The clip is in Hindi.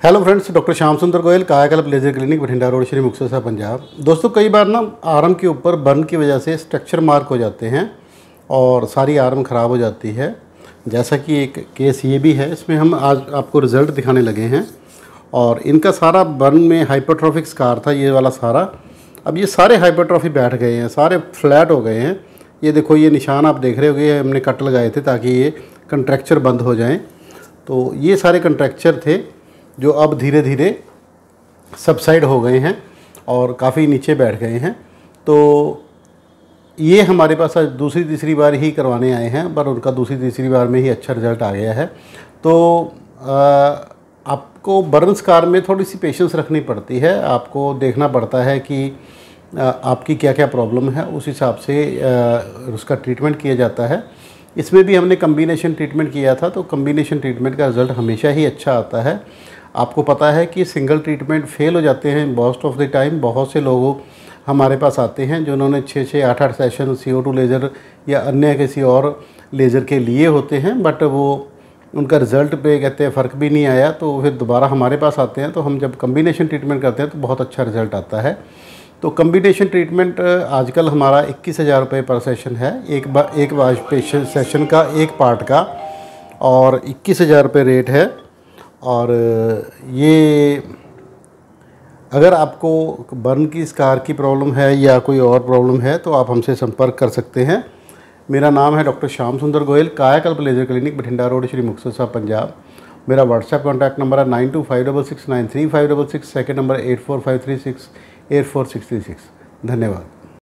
Hello friends, doctor Shyam Sundar Goyal, Kayakalp laser clinic, Bathinda road, Shri Muktsar Sahib, Punjab. दोस्तों, कई बार ना आर्म के ऊपर बर्न की वजह से स्ट्रक्चर मार्क हो जाते हैं और सारी आर्म ख़राब हो जाती है। जैसा कि एक केस ये भी है, इसमें हम आज आपको रिज़ल्ट दिखाने लगे हैं। और इनका सारा बर्न में हाइपरट्रॉफिक स्कार था, ये वाला सारा। अब ये सारे हाइपरट्रॉफी बैठ गए हैं, सारे फ्लैट हो गए हैं। ये देखो, ये निशान आप देख रहे होगे, हमने कट लगाए थे ताकि ये कंट्रैक्चर बंद हो जाएँ। तो ये सारे कंट्रैक्चर थे जो अब धीरे धीरे सबसाइड हो गए हैं और काफ़ी नीचे बैठ गए हैं। तो ये हमारे पास आज दूसरी तीसरी बार ही करवाने आए हैं, पर उनका दूसरी तीसरी बार में ही अच्छा रिज़ल्ट आ गया है। तो आपको बर्न स्कार में थोड़ी सी पेशेंस रखनी पड़ती है। आपको देखना पड़ता है कि आपकी क्या क्या प्रॉब्लम है, उस हिसाब से उसका ट्रीटमेंट किया जाता है। इसमें भी हमने कम्बिनेशन ट्रीटमेंट किया था, तो कम्बिनेशन ट्रीटमेंट का रिज़ल्ट हमेशा ही अच्छा आता है। आपको पता है कि सिंगल ट्रीटमेंट फेल हो जाते हैं मोस्ट ऑफ द टाइम। बहुत से लोगों हमारे पास आते हैं जिन्होंने 6-6, 8-8 सेशन CO2 लेज़र या अन्य किसी और लेज़र के लिए होते हैं, बट वो उनका रिज़ल्ट पे कहते हैं फ़र्क भी नहीं आया, तो फिर दोबारा हमारे पास आते हैं। तो हम जब कम्बिनेशन ट्रीटमेंट करते हैं तो बहुत अच्छा रिज़ल्ट आता है। तो कम्बिनेशन ट्रीटमेंट आजकल हमारा 21,000 रुपये पर सेशन है, एक पेशेंट सेशन का, एक पार्ट का, और 21,000 रुपये रेट है। और ये अगर आपको बर्न की स्कार की प्रॉब्लम है या कोई और प्रॉब्लम है तो आप हमसे संपर्क कर सकते हैं। मेरा नाम है doctor Shyam Sundar Goyal, Kayakalp laser clinic, Bathinda road, Shri Muktsar Sahib, Punjab. मेरा व्हाट्सएप कॉन्टैक्ट नंबर है 9256693566, सेकंड नंबर 8453684636। धन्यवाद।